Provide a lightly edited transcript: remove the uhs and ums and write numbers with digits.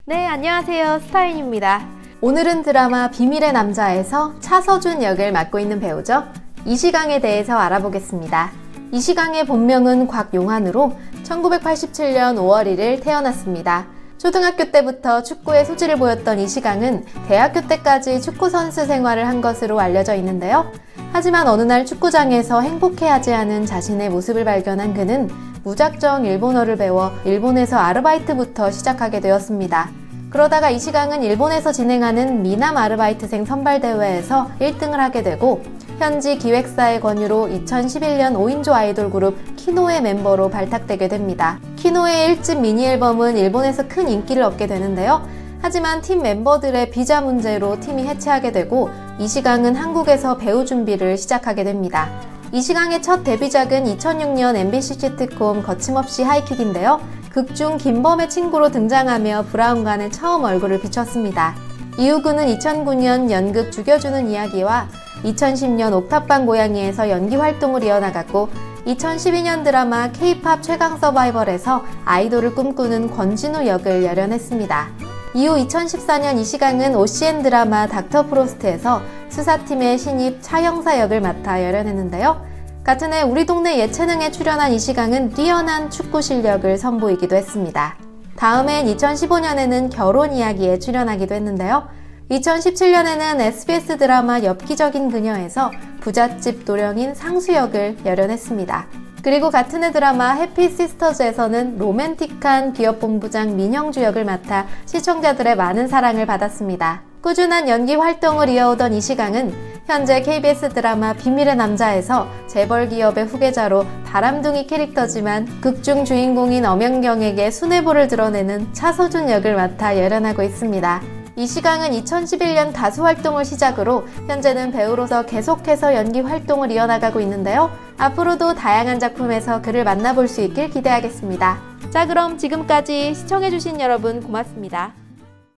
네, 안녕하세요. 스타인입니다. 오늘은 드라마 비밀의 남자에서 차서준 역을 맡고 있는 배우죠. 이시강에 대해서 알아보겠습니다. 이시강의 본명은 곽용환으로 1987년 5월 1일 태어났습니다. 초등학교 때부터 축구에 소질을 보였던 이시강은 대학교 때까지 축구 선수 생활을 한 것으로 알려져 있는데요. 하지만 어느 날 축구장에서 행복해하지 않은 자신의 모습을 발견한 그는 무작정 일본어를 배워 일본에서 아르바이트부터 시작하게 되었습니다. 그러다가 이시강은 일본에서 진행하는 미남 아르바이트생 선발대회에서 1등을 하게 되고 현지 기획사의 권유로 2011년 5인조 아이돌 그룹 키노의 멤버로 발탁되게 됩니다. 키노의 1집 미니 앨범은 일본에서 큰 인기를 얻게 되는데요. 하지만 팀 멤버들의 비자 문제로 팀이 해체하게 되고 이시강은 한국에서 배우 준비를 시작하게 됩니다. 이시강의 첫 데뷔작은 2006년 MBC 시트콤 거침없이 하이킥인데요. 극중 김범의 친구로 등장하며 브라운관에 처음 얼굴을 비췄습니다. 이후 그는 2009년 연극 죽여주는 이야기와 2010년 옥탑방 고양이에서 연기 활동을 이어나갔고 2012년 드라마 K-POP 최강 서바이벌에서 아이돌을 꿈꾸는 권진우 역을 열연했습니다. 이후 2014년 이시강은 OCN 드라마 닥터 프로스트에서 수사팀의 신입 차영사 역을 맡아 열연했는데요. 같은 해 우리 동네 예체능에 출연한 이시강은 뛰어난 축구 실력을 선보이기도 했습니다. 다음 해인 2015년에는 결혼 이야기에 출연하기도 했는데요. 2017년에는 SBS 드라마 엽기적인 그녀에서 부잣집 도령인 상수 역을 열연했습니다. 그리고 같은 해 드라마 해피 시스터즈에서는 로맨틱한 기업본부장 민형주 역을 맡아 시청자들의 많은 사랑을 받았습니다. 꾸준한 연기 활동을 이어오던 이시강은 현재 KBS 드라마 비밀의 남자에서 재벌 기업의 후계자로 바람둥이 캐릭터지만 극중 주인공인 엄연경에게 순애보를 드러내는 차서준 역을 맡아 열연하고 있습니다. 이시강은 2011년 가수 활동을 시작으로 현재는 배우로서 계속해서 연기 활동을 이어나가고 있는데요. 앞으로도 다양한 작품에서 그를 만나볼 수 있길 기대하겠습니다. 자, 그럼 지금까지 시청해주신 여러분 고맙습니다.